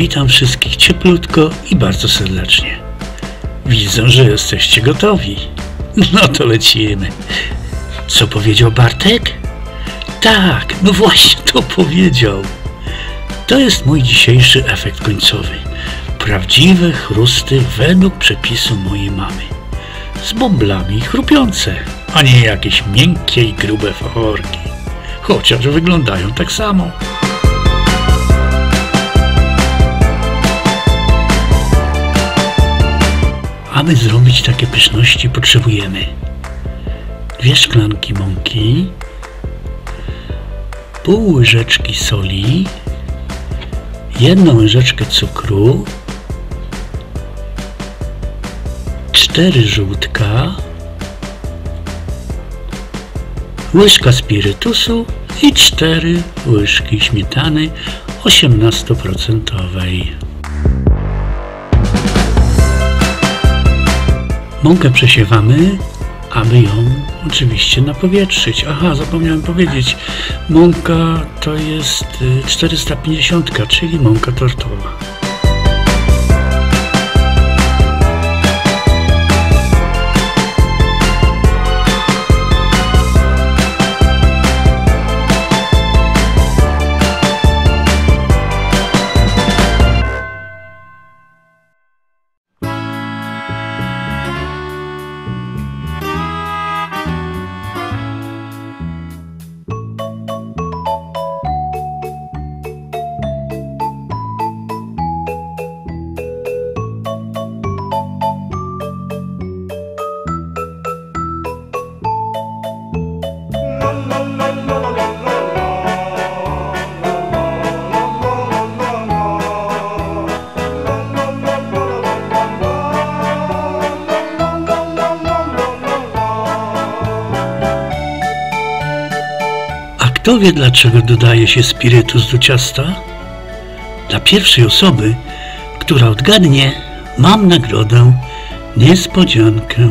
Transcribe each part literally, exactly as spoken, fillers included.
Witam wszystkich cieplutko i bardzo serdecznie. Widzę, że jesteście gotowi. No to lecimy. Co powiedział Bartek? Tak, no właśnie to powiedział. To jest mój dzisiejszy efekt końcowy. Prawdziwe chrusty według przepisu mojej mamy. Z bąblami chrupiące, a nie jakieś miękkie i grube fachorki. Chociaż wyglądają tak samo. Aby zrobić takie pyszności, potrzebujemy dwie szklanki mąki, pół łyżeczki soli, jedną łyżeczkę cukru, cztery żółtka, łyżka spirytusu i cztery łyżki śmietany osiemnaście procent. Mąkę przesiewamy, aby ją oczywiście napowietrzyć. Aha, zapomniałem powiedzieć, mąka to jest czterysta pięćdziesiąt, czyli mąka tortowa. Kto wie, dlaczego dodaje się spirytus do ciasta? Dla pierwszej osoby, która odgadnie, mam nagrodę, niespodziankę.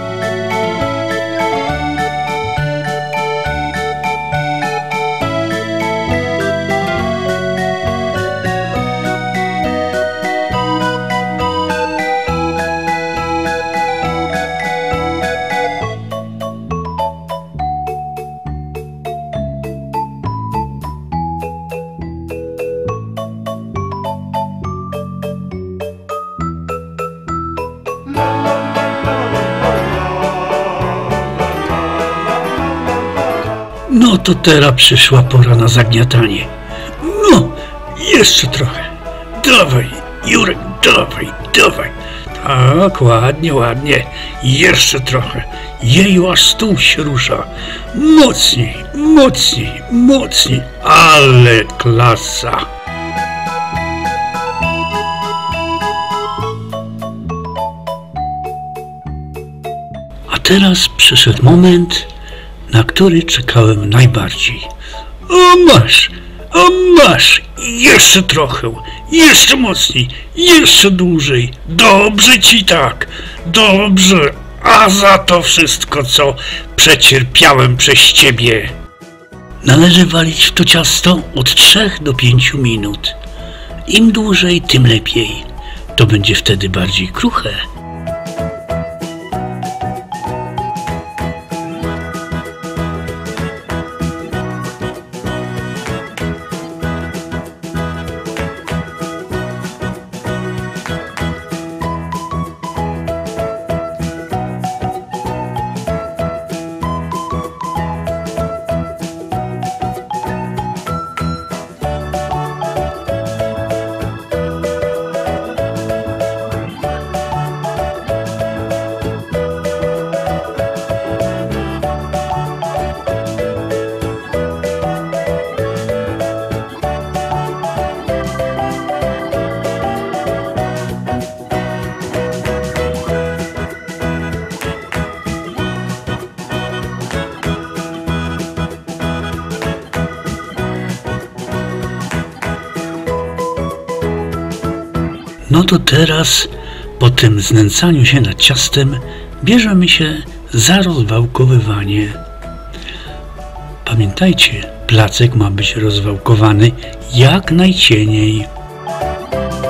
No to teraz przyszła pora na zagniatanie. No, jeszcze trochę. Dawaj, Jurek, dawaj, dawaj. Tak, ładnie, ładnie. Jeszcze trochę. Jeju, aż stół się rusza. Mocniej, mocniej, mocniej. Ale klasa. A teraz przyszedł moment, na który czekałem najbardziej. O masz, o masz, jeszcze trochę, jeszcze mocniej, jeszcze dłużej, dobrze ci tak, dobrze, a za to wszystko, co przecierpiałem przez ciebie. Należy walić w to ciasto od trzech do pięciu minut. Im dłużej, tym lepiej. To będzie wtedy bardziej kruche. No to teraz, po tym znęcaniu się nad ciastem, bierzemy się za rozwałkowywanie. Pamiętajcie, placek ma być rozwałkowany jak najcieniej.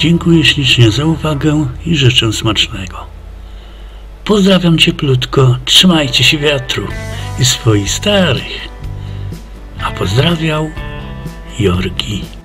Dziękuję ślicznie za uwagę i życzę smacznego. Pozdrawiam cieplutko, trzymajcie się wiatru i swoich starych. A pozdrawiał Jorgi.